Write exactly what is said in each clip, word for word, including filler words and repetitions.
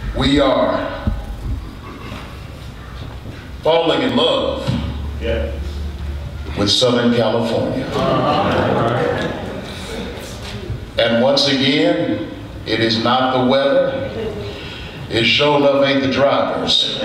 We are falling in love yeah. with Southern California. And once again, it is not the weather, it sure enough ain't the drivers.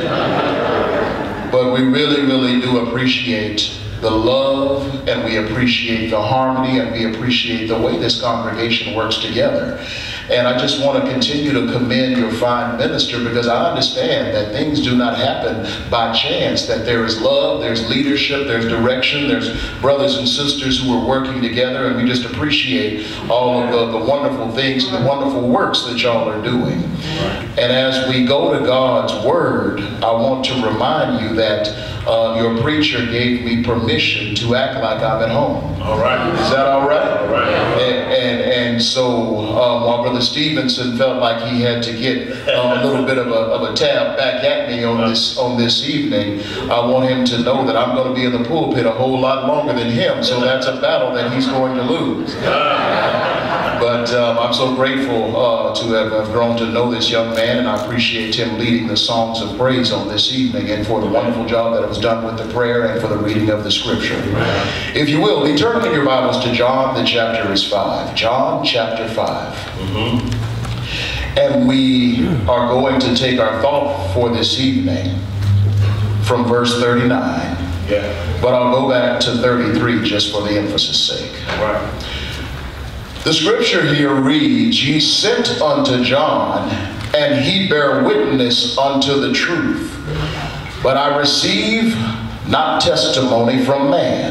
But we really, really do appreciate the love, and we appreciate the harmony, and we appreciate the way this congregation works together. And I just want to continue to commend your fine minister, because I understand that things do not happen by chance, that there is love, there's leadership, there's direction, there's brothers and sisters who are working together, and we just appreciate all of the, the wonderful things and the wonderful works that y'all are doing. And as we go to God's Word, I want to remind you that uh, your preacher gave me permission to act like I'm at home. All right. Is that all right? All right. And, and, and so um, while Brother Stevenson felt like he had to get um, a little bit of a, of a tab back at me on this, on this evening, I want him to know that I'm going to be in the pulpit a whole lot longer than him, so that's a battle that he's going to lose. But um, I'm so grateful uh, to have, have grown to know this young man, and I appreciate him leading the songs of praise on this evening, and for the wonderful job that was done with the prayer and for the reading of the scripture. If you will, be turning your Bibles to John, the chapter is five. John chapter five. Mm-hmm. And we are going to take our thought for this evening from verse thirty-nine. Yeah. But I'll go back to thirty-three just for the emphasis sake. Right. The scripture here reads, "Ye sent unto John, and he bare witness unto the truth. But I receive not testimony from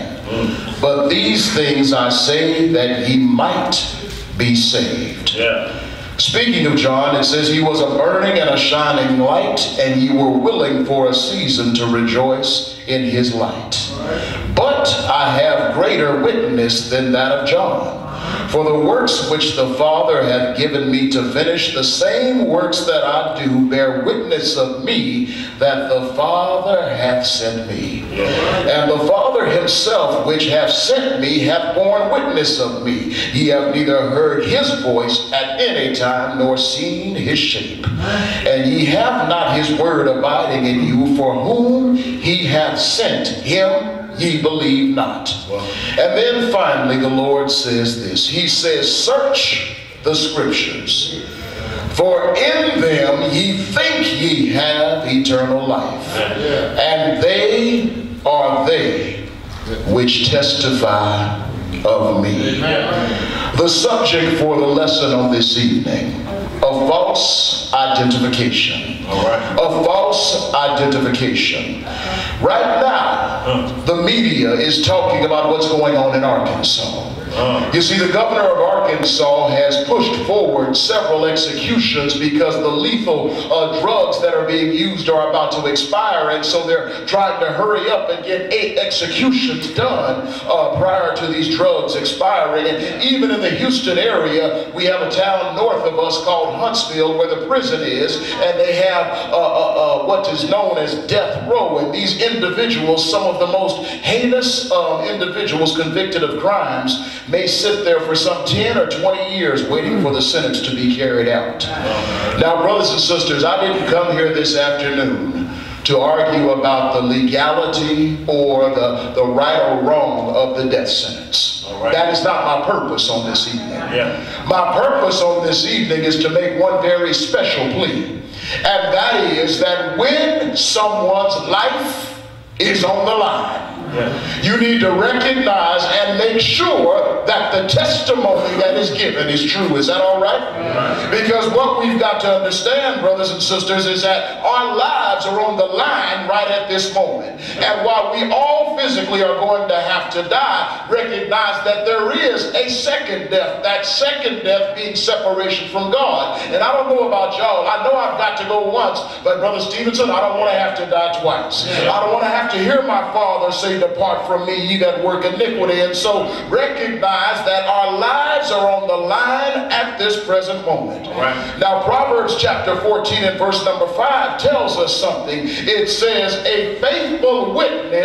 man. But these things I say, that he might be saved." Yeah. Speaking of John, it says, "He was a burning and a shining light, and ye were willing for a season to rejoice in his light. But I have greater witness than that of John. For the works which the Father hath given me to finish, the same works that I do bear witness of me, that the Father hath sent me. And the Father himself which hath sent me hath borne witness of me. Ye have neither heard his voice at any time, nor seen his shape. And ye have not his word abiding in you, for whom he hath sent him ye believe not." And then finally the Lord says this. He says, "Search the scriptures, for in them ye think ye have eternal life, and they are they which testify of me." The subject for the lesson on this evening: a false identification. All right. A false identification. Right now, the media is talking about what's going on in Arkansas. Uh. You see, the governor of Arkansas has pushed forward several executions because the lethal uh, drugs that are being used are about to expire, and so they're trying to hurry up and get eight executions done uh, prior to these drugs expiring. And even in the Houston area, we have a town north of us called Huntsville where the prison is, and they have uh, uh, uh, what is known as death row, and these individuals, some of the most heinous uh, individuals convicted of crimes, may sit there for some ten or twenty years waiting for the sentence to be carried out. Now, brothers and sisters, I didn't come here this afternoon to argue about the legality or the, the right or wrong of the death sentence. Right. That is not my purpose on this evening. Yeah. My purpose on this evening is to make one very special plea, and that is that when someone's life is on the line, yeah, you need to recognize and make sure that the testimony that is given is true. Is that all right? Right. Because what we've got to understand, brothers and sisters, is that our lives are on the line right at this moment. And while we all physically are going to have to die, recognize that there is a second death. That second death being separation from God. And I don't know about y'all. I know I've got to go once, but Brother Stevenson, I don't want to have to die twice. I don't want to have to hear my Father say, "Depart from me, ye that work iniquity." And so recognize that our lives are on the line at this present moment. Right. Now, Proverbs chapter fourteen and verse number five tells us something. It says, "A faithful witness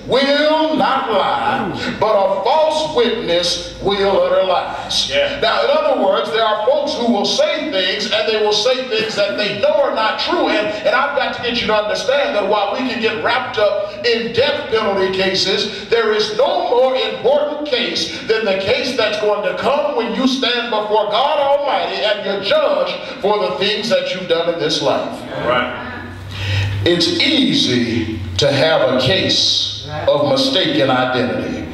will not lie, but a false witness will utter lies. Yeah. Now, in other words, there are folks who will say things, and they will say things that they know are not true. And, and I've got to get you to understand that while we can get wrapped up in death penalty cases, there is no more important case than the case that's going to come when you stand before God Almighty and you're judged for the things that you've done in this life. Right. It's easy to have a case of mistaken identity.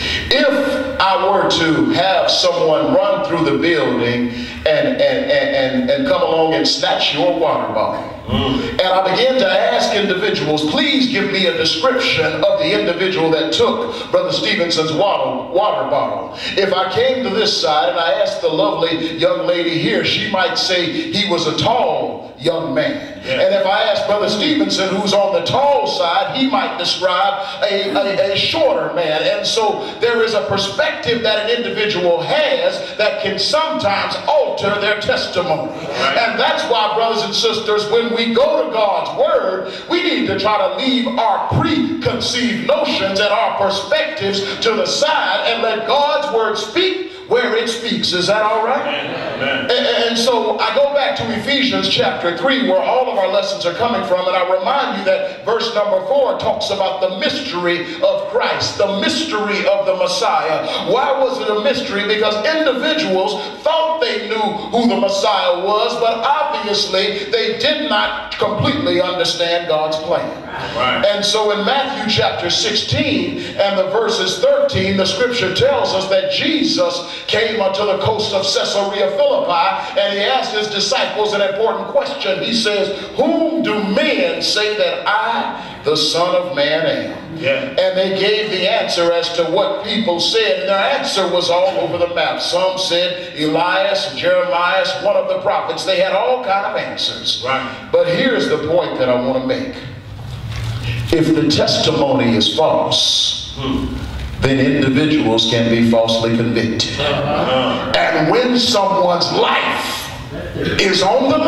If I were to have someone run through the building and, and, and, and come along and snatch your water bottle, and I began to ask individuals, please give me a description of the individual that took Brother Stevenson's water, water bottle. If I came to this side and I asked the lovely young lady here, she might say he was a tall young man. Yeah. And if I ask Brother Stevenson, who's on the tall side, he might describe a, a, a shorter man. And so there is a perspective that an individual has that can sometimes alter their testimony. Right. And that's why, brothers and sisters, when we go to God's Word, we need to try to leave our preconceived notions and our perspectives to the side and let God's Word speak where it speaks. Is that all right? Amen. And, and so I go back to Ephesians chapter three, where all of our lessons are coming from, and I remind you that verse number four talks about the mystery of Christ, the mystery of the Messiah. Why was it a mystery? Because individuals thought they knew who the Messiah was, but obviously they did not completely understand God's plan. Right. And so in Matthew chapter sixteen and the verses thirteen, the scripture tells us that Jesus came unto the coast of Caesarea Philippi, and he asked his disciples an important question. He says, whom do men say that I, the Son of Man, am? Yeah. And they gave the answer as to what people said, and their answer was all over the map. Some said Elias, Jeremiah, one of the prophets. They had all kind of answers. Right. But here's the point that I want to make. If the testimony is false, hmm. then individuals can be falsely convicted. Uh-huh. And when someone's life is on the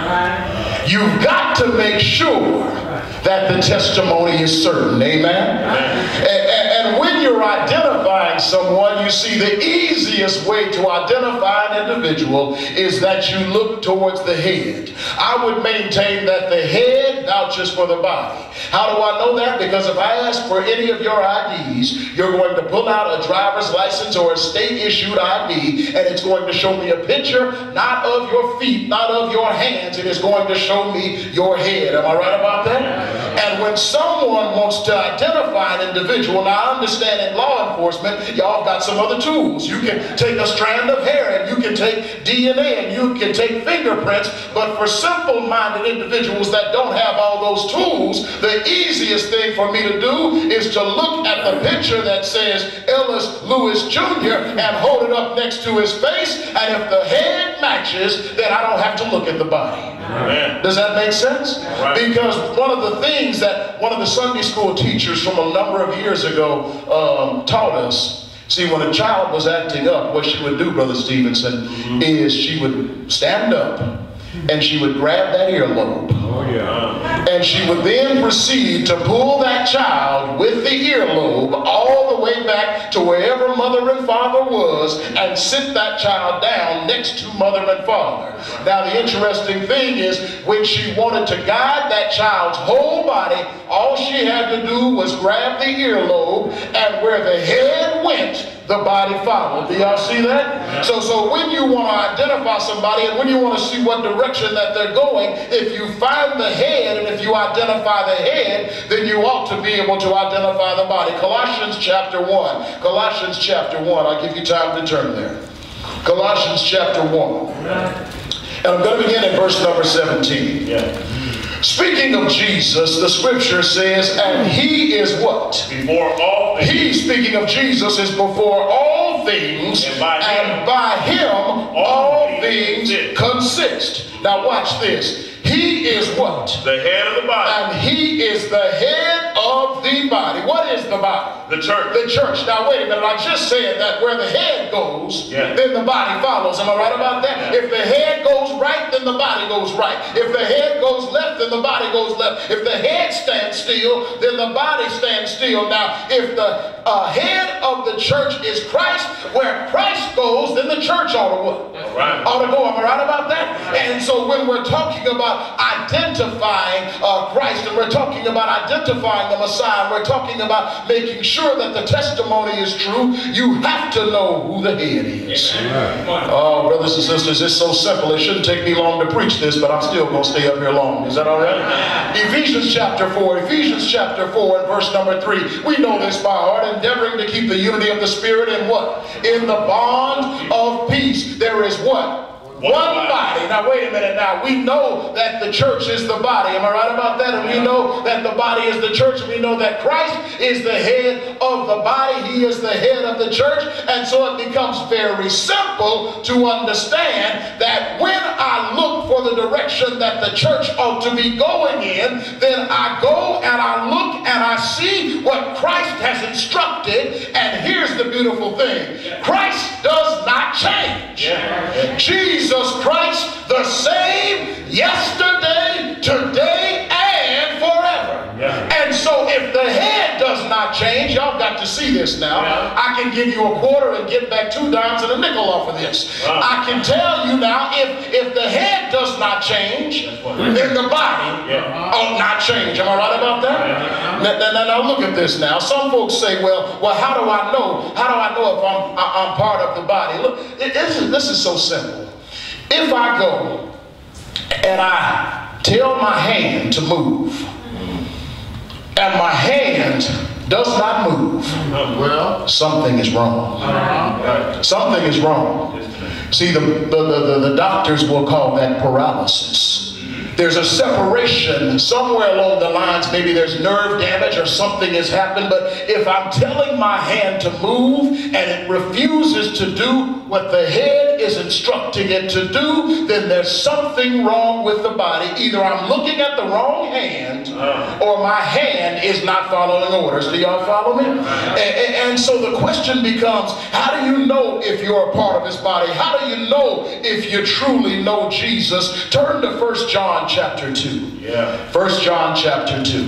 line, you've got to make sure that the testimony is certain. Amen? And, and, and when you're identifying someone, you see the easiest way to identify an individual is that you look towards the head. I would maintain that the head vouches for the body. How do I know that? Because if I ask for any of your I Ds, you're going to pull out a driver's license or a state-issued I D, and it's going to show me a picture, not of your feet, not of your hands. It is going to show me your head. Am I right about that? And when someone wants to identify an individual, now I understand in law enforcement, y'all got some other tools. You can take a strand of hair, and you can take D N A, and you can take fingerprints, but for simple-minded individuals that don't have all those tools, the easiest thing for me to do is to look at the picture that says Ellis Lewis Junior and hold it up next to his face, and if the head matches, then I don't have to look at the body. Amen. Does that make sense? Right. Because one of the things that one of the Sunday school teachers from a number of years ago um, taught us, see, when a child was acting up, what she would do, Brother Stevenson, mm-hmm. is she would stand up and she would grab that earlobe. Oh, yeah. And she would then proceed to pull that child with the earlobe all the way back to wherever mother and father was and sit that child down next to mother and father. Now the interesting thing is when she wanted to guide that child's whole body, all she had to do was grab the earlobe, and where the head went, the body followed. Do y'all see that? So, so when you want to identify somebody and when you want to see what direction that they're going, if you find the head and if you identify the head, then you ought to be able to identify the body. Colossians chapter one. Colossians chapter one. I'll give you time to turn there. Colossians chapter one. And I'm going to begin at verse number seventeen. Yeah. Speaking of Jesus, the scripture says, and he is what? Before all things. He, speaking of Jesus, is before all things, and by him, and by him all, all things, things consist. Now watch this. He is what? The head of the body. And he is the head of the body. What is the body? The church. The church. Now wait a minute, I just said that where the head goes, Yeah. then the body follows. Am I right about that? Yeah. If the head goes right, then the body goes right. If the head goes left, then the body goes left. If the head stands still, then the body stands still. Now, if the uh, head of the church is Christ, where Christ goes, then the church ought to what? All right. Ought to go. Am I right about that? And so when we're talking about identifying uh, Christ, and we're talking about identifying the Messiah, we're talking about making sure that the testimony is true, you have to know who the head is. Oh, brothers and sisters, it's so simple. It shouldn't take me long to preach this, but I'm still going to stay up here long. Is that all right? Ephesians chapter four. Ephesians chapter four and verse number three. We know this by heart. Endeavoring to keep the unity of the Spirit in what? In the bond of peace. There is what? One body. Now wait a minute now. We know that the church is the body. Am I right about that? And we know that the body is the church. We know that Christ is the head of the body. He is the head of the church. And so it becomes very simple to understand that when I look for the direction that the church ought to be going in, then I go and I look and I see what Christ has instructed. And here's the beautiful thing. Christ does not change. Jesus Jesus Christ the same yesterday, today, and forever. Yeah. And so if the head does not change, y'all got to see this now. Yeah. I can give you a quarter and get back two dimes and a nickel off of this. Wow. I can tell you now, if, if the head does not change, then the body yeah. ought not change. Am I right about that? Yeah. Now, now, now look at this now. Some folks say, well, well, how do I know? How do I know if I'm, I'm part of the body? Look, it, this, is, this is so simple. If I go and I tell my hand to move, and my hand does not move, well, something is wrong. Uh-huh. Something is wrong. See, the, the, the, the doctors will call that paralysis. There's a separation somewhere along the lines. Maybe there's nerve damage or something has happened. But if I'm telling my hand to move and it refuses to do what the head is instructing it to do, then there's something wrong with the body. Either I'm looking at the wrong hand or my hand is not following orders. Do y'all follow me? And, and so the question becomes, how do you know if you're a part of his body? How do you know if you truly know Jesus? Turn to First John chapter two. Yeah. First John chapter two.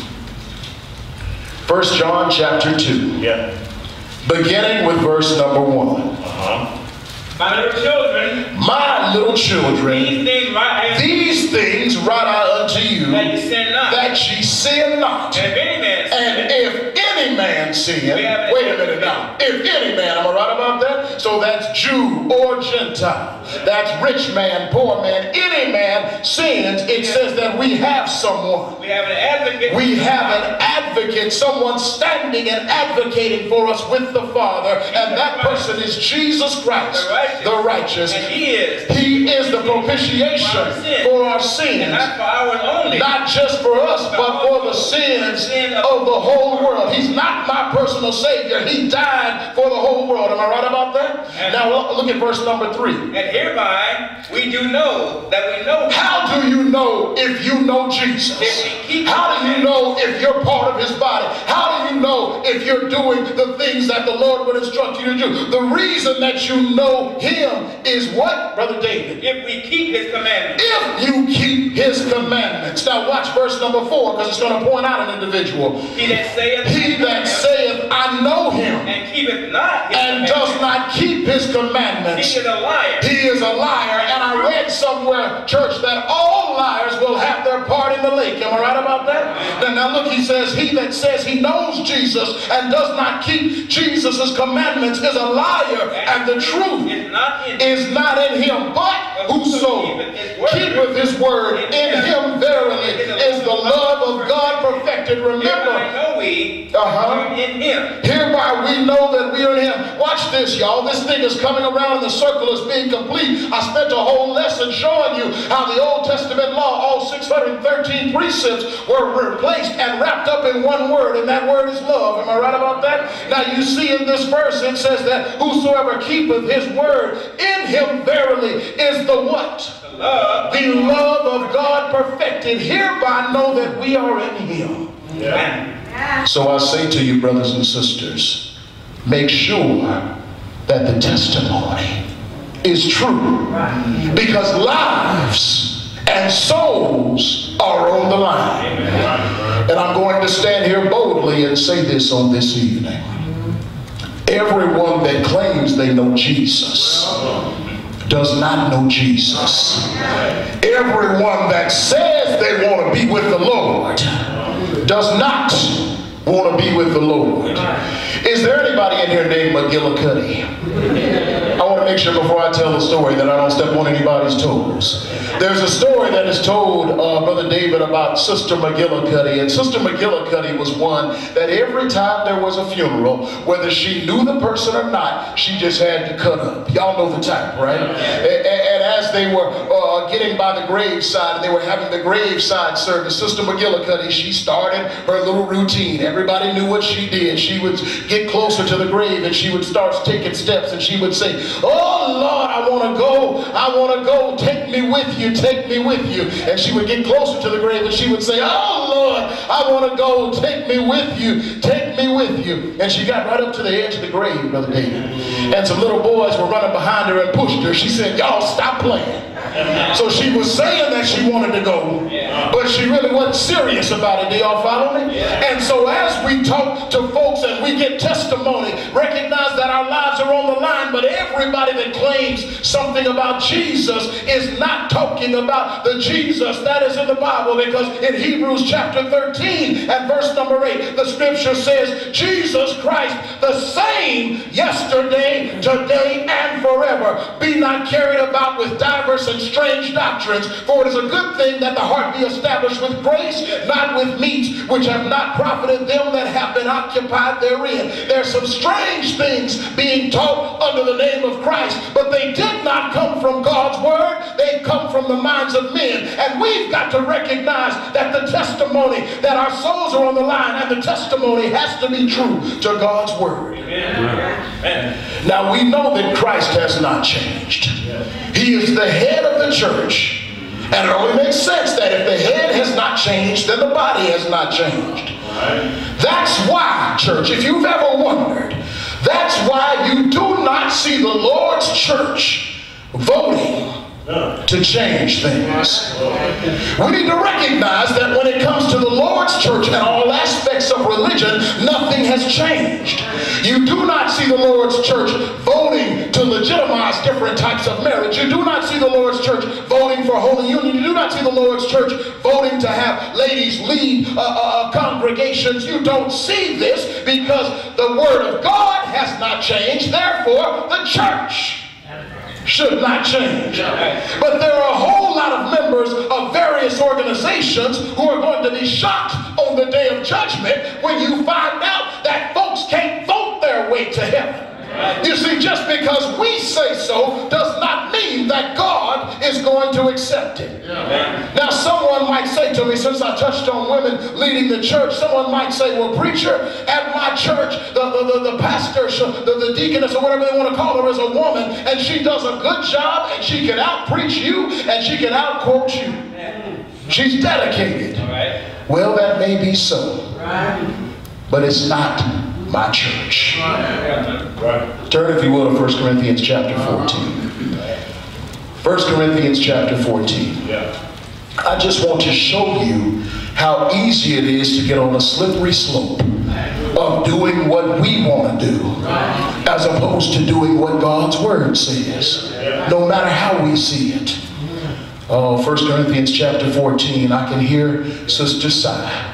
First John chapter two. Yeah. Beginning with verse number one. Uh-huh. My little children. My little children. These things write I These things write I unto you. That ye sin not. That ye sin not. And if any man sin. And if any man sin. Wait a minute now. If any man. Am I right about that? So that's Jew or Gentile. That's rich man, poor man. Any man sins. It says that we have someone. We have an advocate. We have an advocate. Someone standing and advocating for us with the Father. And that person is Jesus Christ. The righteous. And he is. He is the propitiation for our, sin. for our sins. And not for ours only. Not just for us, but for the sins of the whole world. He's not my personal Savior. He died for the whole world. Am I right about that? And now look at verse number three. And hereby we do know that we know. How do you know if you know Jesus? If we keep How do you know if you're part of his body? How do you know if you're doing the things that the Lord would instruct you to do? The reason that you know him is what, Brother David? If we keep his commandments. If you keep his commandments. Now watch verse number four, because it's going to point out an individual. He that saith, he that saith, I know him, and keepeth not his and does not keep his commandments. He is a liar. He is a liar. And I read somewhere, church, that all liars will have their part in the lake. Am I right about that? Now, now look, he says, he that says he knows Jesus and does not keep Jesus' commandments is a liar, and the truth is not in, is not in him. But whoso keepeth his word, in him verily is the love of God perfected. Remember, uh-huh. in him. Hereby we know that we are in him. Watch this, y'all. This thing is coming around and the circle is being complete. I spent a whole lesson showing you how the Old Testament law, all six hundred thirteen precepts, were replaced and wrapped up in one word, and that word is love. Am I right about that? Now you see in this verse it says that whosoever keepeth his word, in him verily is the what? The love, the love of God perfected. Hereby know that we are in him. Yeah. So I say to you, brothers and sisters, make sure that the testimony is true, because lives and souls are on the line. And I'm going to stand here boldly and say this on this evening. Everyone that claims they know Jesus does not know Jesus. Everyone that says they want to be with the Lord does not want to be with the Lord. Is there anybody in here named McGillicuddy? I want to make sure before I tell the story that I don't step on anybody's toes. There's a story that is told, uh, Brother David, about Sister McGillicuddy. And Sister McGillicuddy was one that every time there was a funeral, whether she knew the person or not, she just had to cut up. Y'all know the type, right? And, and as they were uh, getting by the graveside, and they were having the graveside service, Sister McGillicuddy, she started her little routine. Everybody knew what she did. She would get closer to the grave and she would start taking steps, and she would say, "Oh Lord, I want to go. I want to go. Take me with you. Take me with you." And she would get closer to the grave and she would say, "Oh Lord, I want to go. Take me with you. Take me with you." And she got right up to the edge of the grave, Brother David. And some little boys were running behind her and pushed her. She said, "Y'all stop playing." So she was saying that she wanted to go, but she really wasn't serious about it. Do y'all follow me? And so as we talk to folks and we get testimony, recognize that our lives are on the line, but everybody that claims something about Jesus is not talking about the Jesus that is in the Bible, because in Hebrews chapter thirteen and verse number eight, the scripture says, Jesus Christ the same yesterday, today, and forever. Be not carried about with diverse and strange doctrines, for it is a good thing that the heart be established with grace, not with meats, which have not profited them that have been occupied therein. There's some strange things being taught under the name of Christ, but they did not come from God's word. They come from the minds of men. And we've got to recognize that the testimony, that our souls are on the line, and the testimony has to be true to God's word. Amen. Now we know that Christ has not changed. He is the head of the church. And it only makes sense that if the head has not changed, then the body has not changed. That's why, church, if you've ever wondered, that's why you do not see the Lord's church voting to change things. We need to recognize that when it comes to the Lord's church and all aspects of religion, nothing has changed. You do not see the Lord's church voting to legitimize different types of marriage. You do not see the Lord's church voting for holy union. You do not see the Lord's church voting to have ladies lead uh, uh, congregations. You don't see this because the word of God has not changed. Therefore, the church should not change. But there are a whole lot of members of various organizations who are going to be shocked on the day of judgment when you find out that folks can't vote their way to heaven. You see, just because we say so does not mean that God is going to accept it. Now, someone might say to me, since I touched on women leading the church, someone might say, well, preacher, at my church, the, the, the, the pastor, the, the deaconess, or whatever they want to call her, is a woman, and she does a good job, and she can out-preach you, and she can out-quote you. She's dedicated. Well, that may be so, but it's not my church. Turn, if you will, to First Corinthians chapter fourteen. First Corinthians chapter fourteen. I just want to show you how easy it is to get on a slippery slope of doing what we want to do as opposed to doing what God's word says, no matter how we see it. Oh, First Corinthians chapter fourteen, I can hear Sister sigh.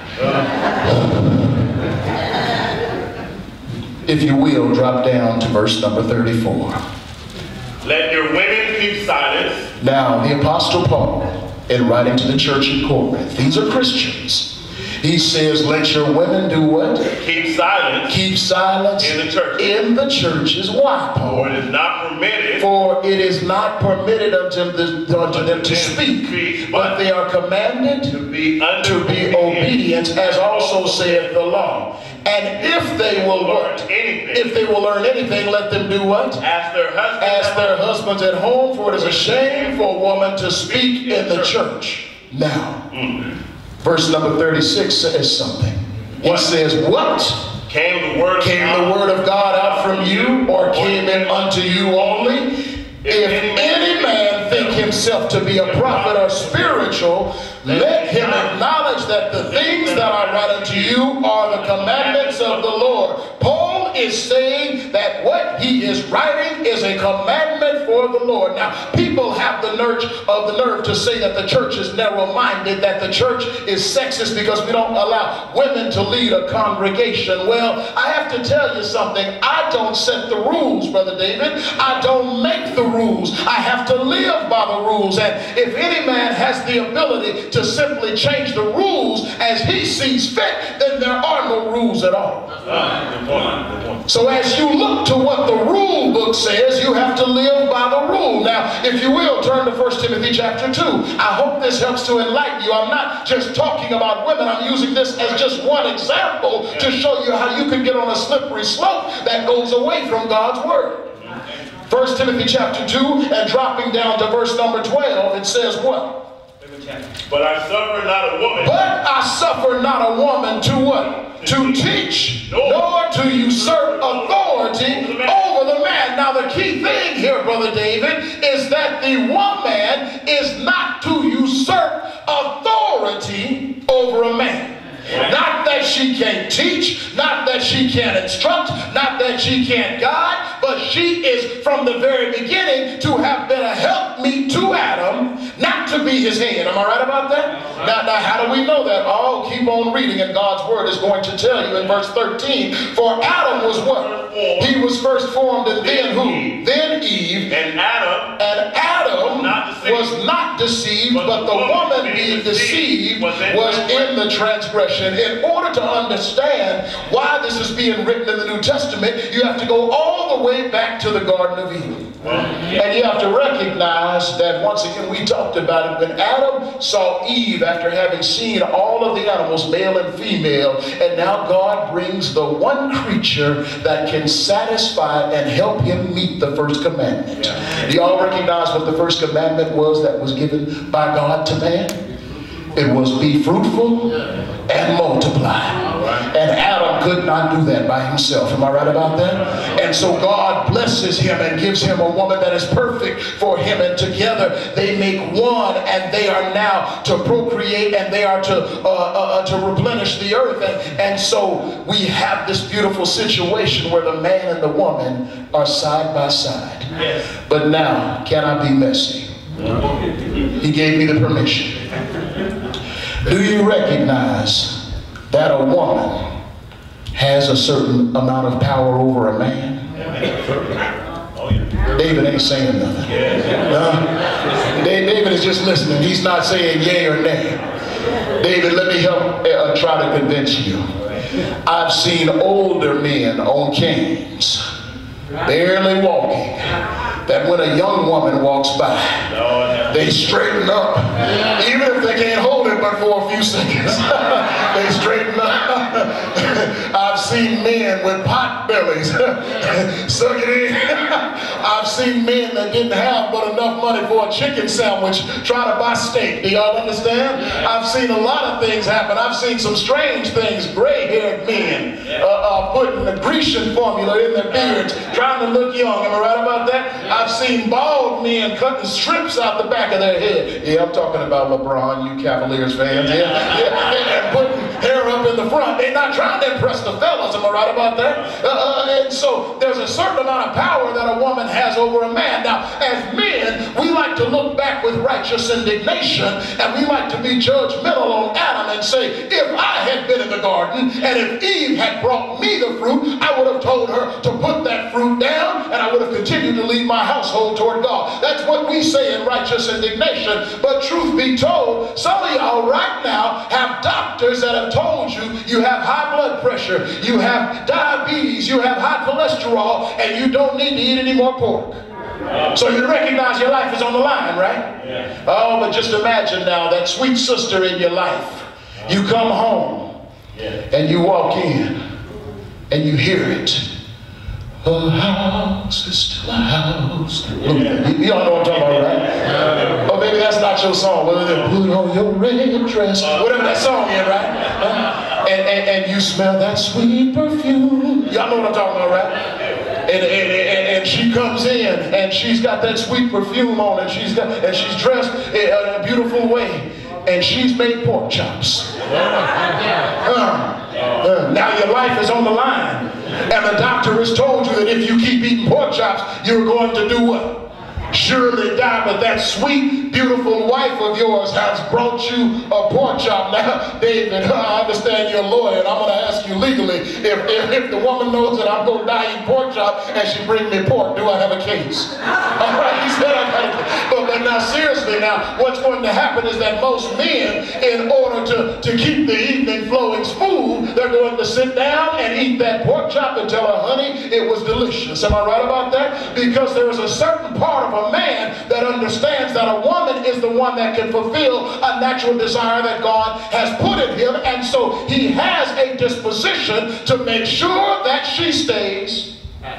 If you will, drop down to verse number thirty-four. Let your women keep silence. Now, the Apostle Paul, in writing to the church in Corinth, these are Christians. He says, let your women do what? Keep silence. Keep silence in the church. In the churches. Why, Paul? For it is not permitted. For it is not permitted unto, the, unto them to speak, speak but they are commanded to be, under to be obedient, as also saith the law. And if they will learn anything, if they will learn anything, let them do what? Ask their husbands, Ask their husbands at home, for it is a shame for a woman to speak in the church. Now, mm-hmm. verse number thirty-six says something. He says, what? Came the word of Came God. the word of God out from you, or came it unto you only? If any man think himself to be a prophet or spiritual, let him acknowledge that the things that I write unto you are the commandments of the Lord. Paul is saying that what he is writing is a commandment for the Lord. Now, people have the nerve of the nerve to say that the church is narrow-minded, that the church is sexist because we don't allow women to lead a congregation. Well, I have to tell you something. I don't set the rules, Brother David. I don't make the rules. I have to live by the rules. And if any man has the ability to simply change the rules as he sees fit, then there are no rules at all. So as you look to what the rule book says, you have to live by the rule. Now, if you will, turn to First Timothy chapter two. I hope this helps to enlighten you. I'm not just talking about women. I'm using this as just one example to show you how you can get on a slippery slope that goes away from God's word. First Timothy chapter two, and dropping down to verse number twelve, it says what? But I suffer not a woman. But I suffer not a woman to what? To teach, nor to usurp authority over the man. Now the key thing here, Brother David, is that the woman is not to usurp authority over a man. Not that she can't teach, not that she can't instruct, not that she can't guide, but she is from the very beginning to have been a helpmeet to Adam, not to be his head. Am I right about that? Now, now how do we know that? Oh, keep on reading, and God's word is going to tell you in verse thirteen. For Adam was what? He was first formed, and then who? Then Eve. And Adam, and Adam was not deceived, but the woman being deceived was in the transgression. In order to understand why this is being written in the New Testament, you have to go all the way back to the Garden of Eden. And you have to recognize that, once again, we talked about it, when Adam saw Eve after having seen all of the animals, male and female, and now God brings the one creature that can satisfy and help him meet the first commandment. Do y'all recognize what the first commandment was that was given by God to man? It was be fruitful and multiply. And Adam could not do that by himself. Am I right about that? And so God blesses him and gives him a woman that is perfect for him. And together they make one, and they are now to procreate, and they are to uh, uh, to replenish the earth. And, and so we have this beautiful situation where the man and the woman are side by side. Yes. But now, can I be messy? He gave me the permission. Do you recognize that a woman has a certain amount of power over a man? David ain't saying nothing. Uh, David is just listening. He's not saying yay or nay. David, let me help uh, try to convince you. I've seen older men on canes, barely walking, that when a young woman walks by, they straighten up. Even if they can't hold it but for a few seconds, they straighten up. I've seen men with pot bellies suck it in. I've seen men that didn't have but enough money for a chicken sandwich try to buy steak. Do y'all understand? I've seen a lot of things happen. I've seen some strange things. Gray-haired men uh, uh, putting the Grecian formula in their beards, trying to look young. Am I right about that? I've seen bald men cutting strips out the back of their head. Yeah, I'm talking about LeBron, you Cavaliers fans. Yeah, yeah, and putting hair up in the front. They're not trying to impress the fellas. Am I right about that? Uh, uh, and so there's a certain amount of power that a woman has over a man. Now, as men, we like to look back with righteous indignation, and we like to be judgmental on Adam and say, if I had been in the garden, and if Eve had brought me the fruit, I would have told her to put that fruit down, and I would have continued to lead my household toward God. That's what we say in righteous indignation. But truth be told, some of y'all right now have doctors that have told you you have high blood pressure, you have diabetes, you have high cholesterol, and you don't need to eat any more pork. So you recognize your life is on the line, right? Yeah. Oh, but just imagine now that sweet sister in your life. You come home and you walk in and you hear it. A house is still a house. Yeah. You, you all know what I'm talking about, right? Yeah. Oh, maybe that's not your song. Well, then put on your red dress. Whatever that song is, right? Uh, and, and, and you smell that sweet perfume. Y'all know what I'm talking about, right? And, and, and, and she comes in and she's got that sweet perfume on, and she's got and she's dressed in a beautiful way, and she's made pork chops. Uh, uh, now your life is on the line, and the doctor has told you that if you keep eating pork chops, you're going to do what? Surely die. But that sweet, beautiful wife of yours has brought you a pork chop. Now, David, I understand you're a lawyer, and I'm going to ask you legally, if, if, if the woman knows that I'm going to die eating pork chop and she brings me pork, do I have a case? All right, he said I got a case. But, but now, seriously, now, what's going to happen is that most men, in order to, to keep the evening flowing smooth, they're going to sit down and eat that pork chop and tell her, honey, it was delicious. Am I right about that? Because there is a certain part of a man that understands that a woman is the one that can fulfill a natural desire that God has put in him, and so he has a disposition to make sure that she stays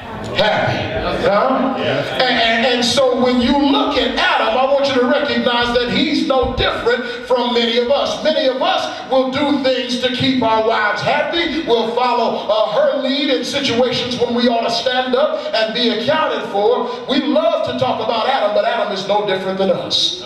happy. Huh? And, and, and so when you look at Adam, I want you to recognize that he's no different from many of us. Many of us will do things to keep our wives happy. We'll follow uh, her lead in situations when we ought to stand up and be accounted for. We love to talk about Adam, but Adam is no different than us.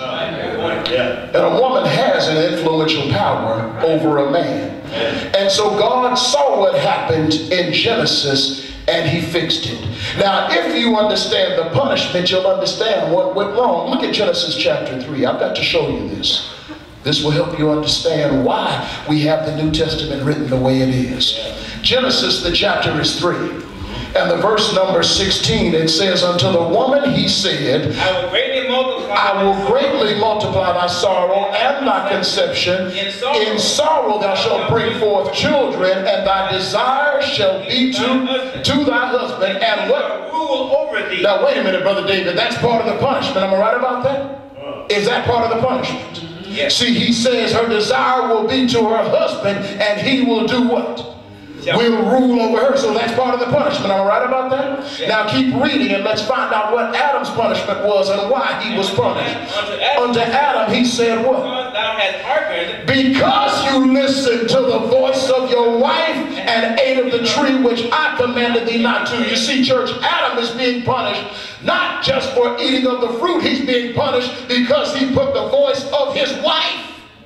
And a woman has an influential power over a man. And so God saw what happened in Genesis, and he fixed it. Now, if you understand the punishment, you'll understand what went wrong. Look at Genesis chapter three. I've got to show you this. This will help you understand why we have the New Testament written the way it is. Genesis, the chapter is three. And the verse number sixteen, it says, unto the woman he said, I will greatly multiply, I will greatly multiply thy sorrow and thy conception. In sorrow, In sorrow thou shalt bring forth children, and thy desire shall be to, to thy husband. And what? Rule over thee. Now wait a minute, Brother David, that's part of the punishment. Am I right about that? Is that part of the punishment? Yes. See, he says her desire will be to her husband, and he will do what? Will rule over her. So that's part of the punishment. Am I right about that? Yeah. Now keep reading and let's find out what Adam's punishment was and why he was punished. Unto Adam, Unto Adam he said what? Because thou hast hearkened, because you listened to the voice of your wife and ate of the tree which I commanded thee not to. You see, church, Adam is being punished not just for eating of the fruit. He's being punished because he put the voice of his wife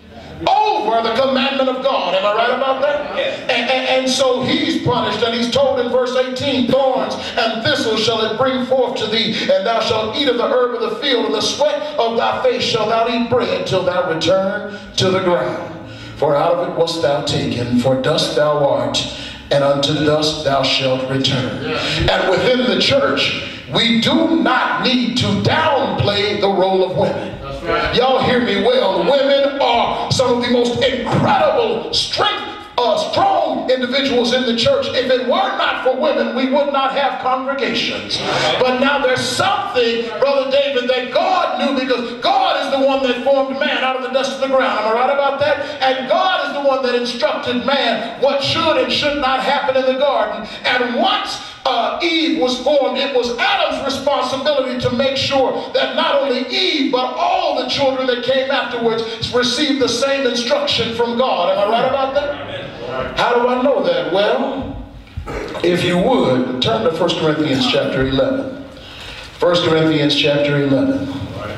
over the commandment of God. Am I right about that? Yes. And, and, and so he's punished, and he's told in verse eighteen, thorns and thistles shall it bring forth to thee, and thou shalt eat of the herb of the field, and the sweat of thy face shall thou eat bread till thou return to the ground. For out of it wast thou taken, for dust thou art, and unto dust thou shalt return. And within the church, we do not need to downplay the role of women. Right. Y'all hear me well. Women are some of the most incredible strength, uh, strong individuals in the church. If it were not for women, we would not have congregations. But now there's something, Brother David, that God knew, because God is the one that formed man out of the dust of the ground. Am I right about that? And God is the one that instructed man what should and should not happen in the garden. And once Uh, Eve was formed, it was Adam's responsibility to make sure that not only Eve, but all the children that came afterwards received the same instruction from God. Am I right about that? How do I know that? Well, if you would, turn to First Corinthians chapter eleven. First Corinthians chapter eleven.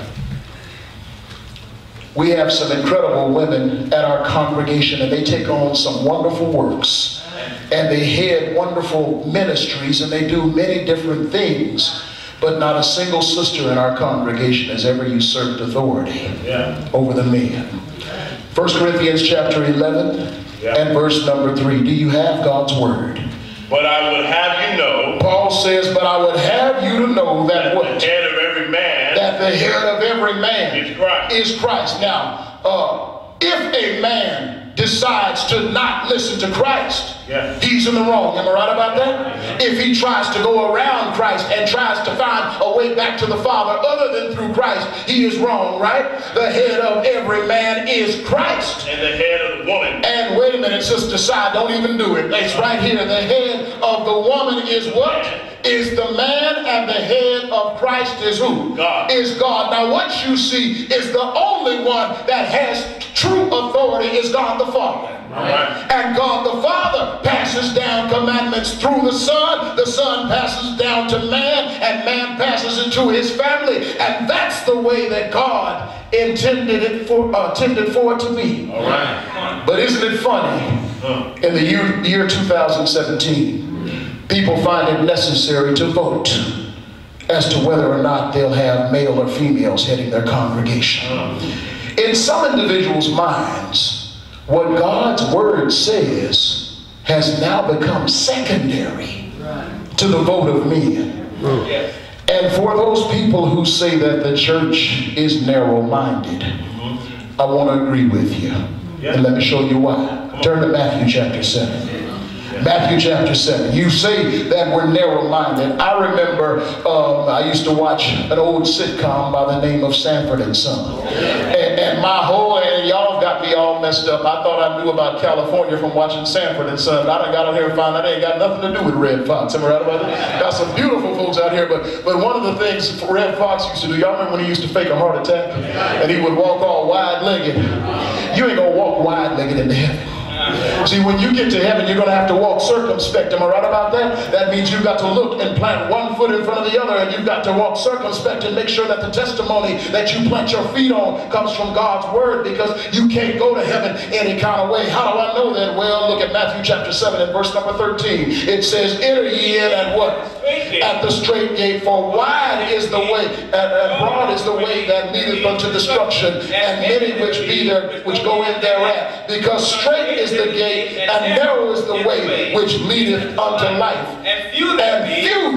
We have some incredible women at our congregation, and they take on some wonderful works. And they head wonderful ministries, and they do many different things, but not a single sister in our congregation has ever usurped authority yeah. over the men. First Corinthians chapter eleven yeah. and verse number three. Do you have God's word? But I would have you know, Paul says, but I would have you to know that, that what? The head of every man, that the head of every man is Christ. Is Christ. Now, uh, if a man decides to not listen to Christ, yeah. he's in the wrong. Am I right about that? Yeah. If he tries to go around Christ and tries to find a way back to the Father other than through Christ, he is wrong, right? The head of every man is Christ. And the head of the woman. And wait a minute, Sister Side, don't even do it. It's right here. The head of the woman is what? Is the man, and the head of Christ is who? God. Is God. Now what you see is the only one that has true authority authority is God the Father. Right. And God the Father passes down commandments through the Son. The Son passes down to man, and man passes it to his family. And that's the way that God intended it for, uh, intended for it to be. All right. But isn't it funny? In the year, year two thousand seventeen, people find it necessary to vote as to whether or not they'll have male or females heading their congregation. In some individuals' minds, what God's word says has now become secondary to the vote of men. And for those people who say that the church is narrow-minded, I want to agree with you. And let me show you why. Turn to Matthew chapter seven. Matthew chapter seven. You say that we're narrow-minded. I remember um, I used to watch an old sitcom by the name of Sanford and Son. And, and my whole, and y'all got me all messed up. I thought I knew about California from watching Sanford and Son. I done got out here and found out they ain't got nothing to do with Red Fox. Am I right about that? Got some beautiful folks out here, but, but one of the things Red Fox used to do, y'all remember when he used to fake a heart attack? And he would walk all wide-legged. You ain't gonna walk wide-legged into heaven. See, when you get to heaven, you're going to have to walk circumspect. Am I right about that? That means you've got to look and plant one foot in front of the other, and you've got to walk circumspect and make sure that the testimony that you plant your feet on comes from God's word, because you can't go to heaven any kind of way. How do I know that? Well, look at Matthew chapter seven and verse number thirteen. It says, enter ye in at what? At the straight gate, for wide is the way, and, and broad is the way that leadeth unto destruction, and many which be there, which go in thereat. Because straight is the gate, and narrow is the way which leadeth unto life, and few there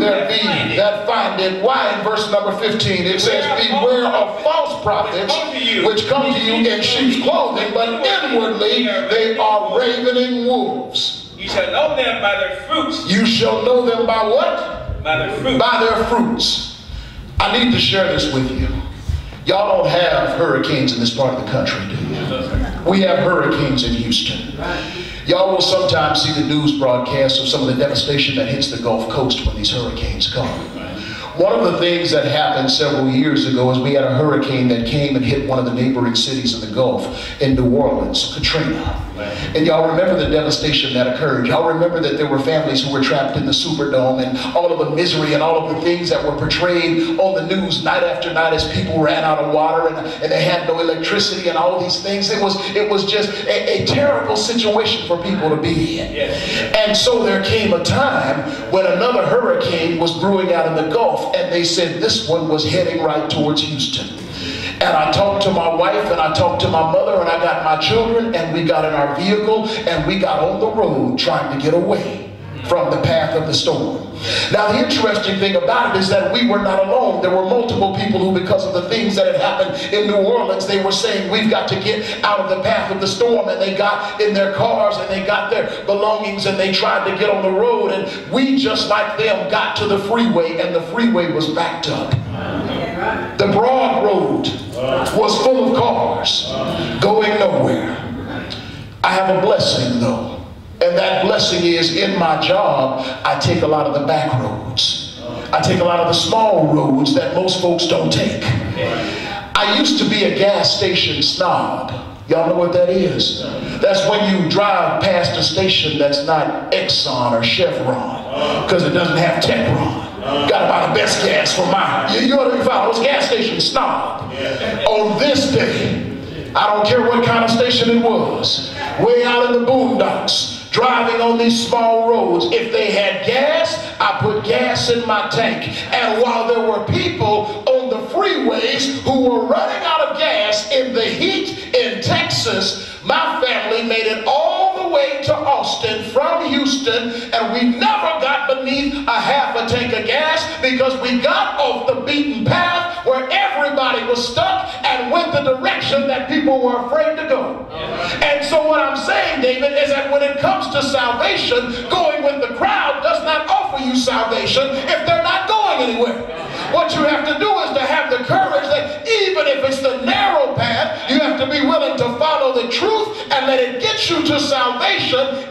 be that find it. Why? In verse number fifteen, it says, beware of false prophets, which come to you in sheep's clothing, but inwardly they are ravening wolves. You shall know them by their fruits. You shall know them by what? By their fruits. By their fruits. I need to share this with you. Y'all don't have hurricanes in this part of the country, do you? We have hurricanes in Houston. Y'all will sometimes see the news broadcasts of some of the devastation that hits the Gulf Coast when these hurricanes come. One of the things that happened several years ago is we had a hurricane that came and hit one of the neighboring cities in the Gulf, in New Orleans, Katrina. And y'all remember the devastation that occurred. Y'all remember that there were families who were trapped in the Superdome, and all of the misery and all of the things that were portrayed on the news night after night as people ran out of water, and, and they had no electricity and all of these things. It was, it was just a, a terrible situation for people to be in. And so there came a time when another hurricane was brewing out in the Gulf, and they said this one was heading right towards Houston. And I talked to my wife, and I talked to my mother, and I got my children, and we got in our vehicle, and we got on the road trying to get away from the path of the storm. Now, the interesting thing about it is that we were not alone. There were multiple people who, because of the things that had happened in New Orleans, they were saying, we've got to get out of the path of the storm. And they got in their cars, and they got their belongings, and they tried to get on the road. And we, just like them, got to the freeway, and the freeway was backed up. The broad road was full of cars going nowhere. I have a blessing, though. And that blessing is, in my job, I take a lot of the back roads. I take a lot of the small roads that most folks don't take. I used to be a gas station snob. Y'all know what that is? That's when you drive past a station that's not Exxon or Chevron, because it doesn't have Techron. Gotta buy the best gas for mine. You, you know what I mean? I was a gas station snob. On this day, I don't care what kind of station it was, way out in the boondocks, driving on these small roads, if they had gas, I put gas in my tank. And while there were people on the freeways who were running out of gas in the heat in Texas, my family made it all the way to Austin from Houston, and we never got beneath a half a tank of gas, because we got off the beaten path where everybody was stuck and went the direction that people were afraid to go. And so what I'm saying, David, is that when it comes to salvation, going with the crowd does not offer you salvation if they're not going anywhere. What you have to do is to have the courage that even if it's the narrow path, you have to be willing to follow the truth and let it get you to salvation, even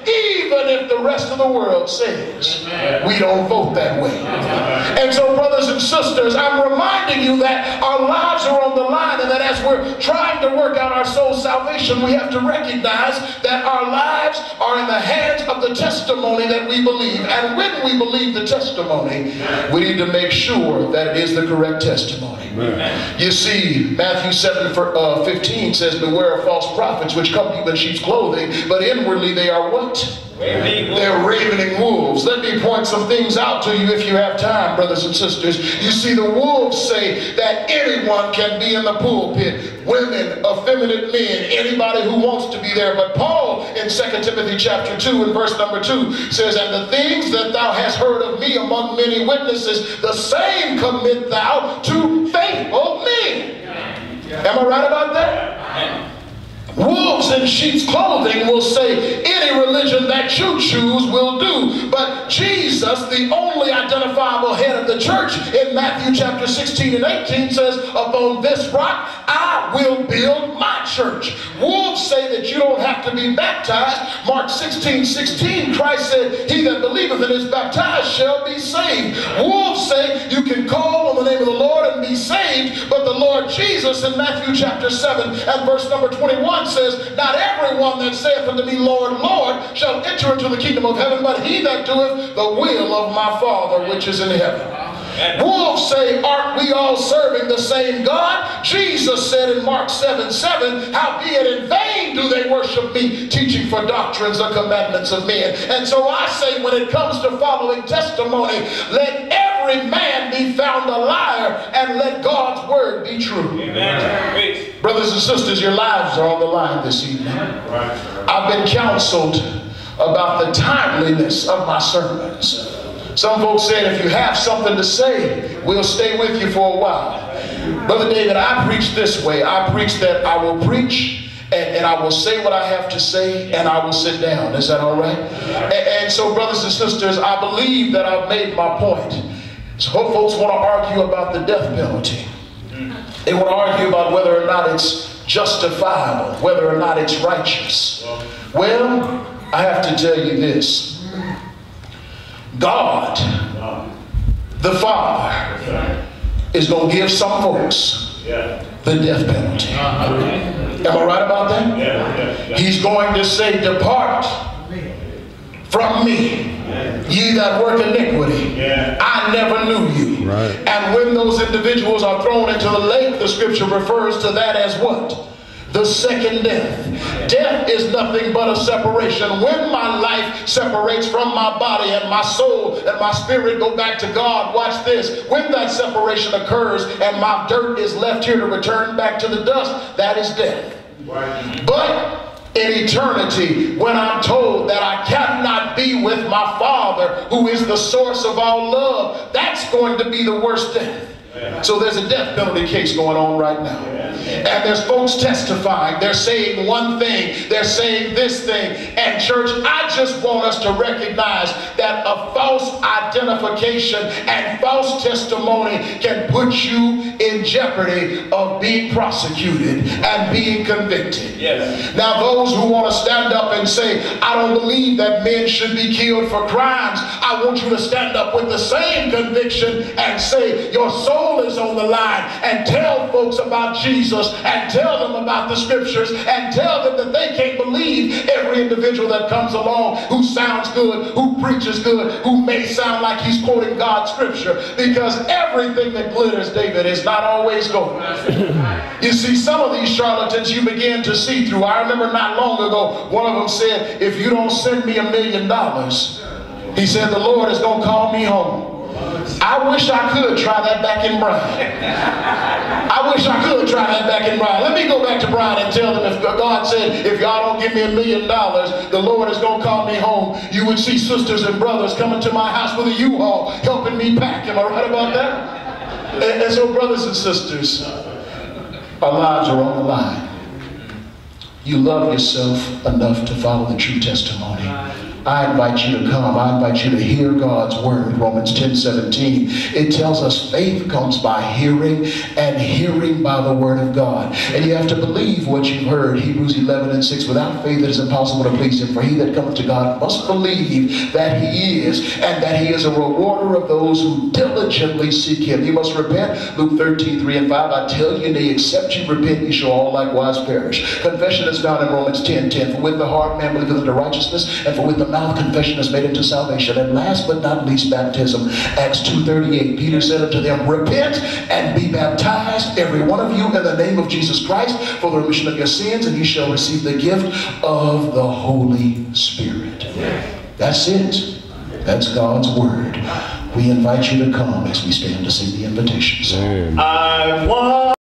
even if the rest of the world says we don't vote that way. And so, brothers and sisters, I'm reminding you that our lives are on the line, and that as we're trying to work out our soul's salvation, we have to recognize that our lives are in the hands of the testimony that we believe. And when we believe the testimony, we need to make sure that it is the correct testimony. Amen. You see, Matthew seven fifteen says, beware of false prophets, which come to you in sheep's clothing, but inwardly they are what? They're ravening wolves. Let me point some things out to you if you have time, brothers and sisters. You see, the wolves say that anyone can be in the pulpit. Women, effeminate men, anybody who wants to be there. But Paul in Second Timothy chapter two and verse number two says, and the things that thou hast heard of me among many witnesses, the same commit thou to faithful men. Am I right about that? Wolves in sheep's clothing will say any religion that you choose will do. But Jesus, the only identifiable head of the church, in Matthew chapter sixteen and eighteen says, upon this rock I will build my church. Wolves say that you don't have to be baptized. Mark sixteen sixteen, Christ said, he that believeth and is baptized shall be saved. Wolves say you can call on the name of the Lord and be saved, but the Lord Jesus in Matthew chapter seven and verse number twenty-one says, not everyone that saith unto me, Lord, Lord, shall enter into the kingdom of heaven, but he that doeth the will of my Father which is in heaven. Wolves say, aren't we all serving the same God? Jesus said in Mark seven seven, howbeit in vain do they worship me, teaching for doctrines the commandments of men. And so I say, when it comes to following testimony, let every man be found a liar, and let God's word be true. Amen. Brothers and sisters, your lives are on the line this evening. I've been counseled about the timeliness of my sermons. Some folks said, if you have something to say, we'll stay with you for a while. Brother David, I preach this way. I preach that I will preach and, and I will say what I have to say, and I will sit down. Is that all right? And, and so, brothers and sisters, I believe that I've made my point. So folks want to argue about the death penalty. They want to argue about whether or not it's justifiable, whether or not it's righteous. Well, I have to tell you this. God, the Father, is going to give some folks the death penalty. Am I right about that? He's going to say, depart from me, ye that work iniquity. I never knew you. Right. And when those individuals are thrown into the lake, the scripture refers to that as what? The second death. Death is nothing but a separation. When my life separates from my body and my soul and my spirit go back to God, watch this. When that separation occurs and my dirt is left here to return back to the dust, that is death. Right. But in eternity, when I'm told that I cannot be with my Father, who is the source of all love, that's going to be the worst death. So there's a death penalty case going on right now. And there's folks testifying. They're saying one thing. They're saying this thing. And church, I just want us to recognize that a false identification and false testimony can put you in jeopardy of being prosecuted and being convicted. Yes. Now those who want to stand up and say, I don't believe that men should be killed for crimes, I want you to stand up with the same conviction and say, your soul is on the line, and tell folks about Jesus and tell them about the scriptures and tell them that they can't believe every individual that comes along who sounds good, who preaches good, who may sound like he's quoting God's scripture, because everything that glitters, David, is not always gold. You see, some of these charlatans you begin to see through. I remember not long ago, one of them said, if you don't send me a million dollars, he said, the Lord is going to call me home. I wish I could try that back in Bryan. I wish I could try that back in Bryan. Let me go back to Bryan and tell them, if God said, if y'all don't give me a million dollars, the Lord is going to call me home. You would see sisters and brothers coming to my house with a U-Haul helping me pack. Am I right about that? And, and so, brothers and sisters, our lives are on the line. You love yourself enough to follow the true testimony. I invite you to come. I invite you to hear God's word. Romans ten seventeen. It tells us faith comes by hearing, and hearing by the word of God. And you have to believe what you've heard. Hebrews eleven and six. Without faith it is impossible to please him. For he that cometh to God must believe that he is, and that he is a rewarder of those who diligently seek him. You must repent. Luke thirteen, three and five. I tell you, nay, except you repent, ye shall all likewise perish. Confession is found in Romans ten ten. For with the heart man believeth unto righteousness, and for with the mouth confession is made unto salvation. And last but not least, baptism. Acts two thirty-eight. Peter said unto them, repent and be baptized, every one of you, in the name of Jesus Christ, for the remission of your sins, and you shall receive the gift of the Holy Spirit. That's it. That's God's word. We invite you to come as we stand to sing the invitation song. I want